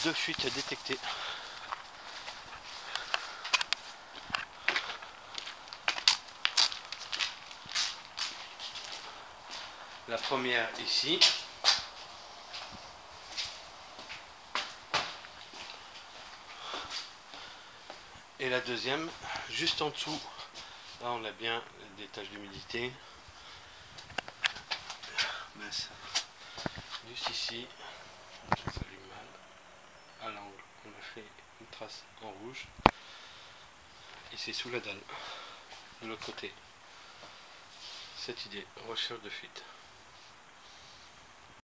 2 fuites détectées. La première ici. Et la deuxième juste en dessous. Là on a bien des taches d'humidité. Juste ici, ça s'allume mal. À l'angle, on a fait une trace en rouge. Et c'est sous la dalle, de l'autre côté. Cette idée, recherche de fuite.